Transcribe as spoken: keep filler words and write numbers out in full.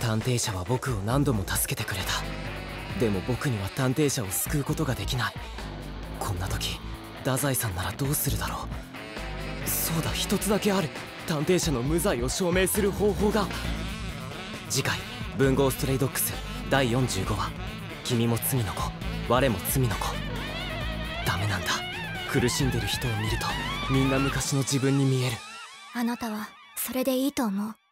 探偵者は僕を何度も助けてくれた。でも僕には探偵者を救うことができない。こんな時太宰さんならどうするだろう。そうだ、一つだけある。探偵者の無罪を証明する方法が。次回「文豪ストレイドッグス」だいよんじゅうごわ「君も罪の子我も罪の子」。ダメなんだ。苦しんでる人を見るとみんな昔の自分に見える。 あなたはそれでいいと思う。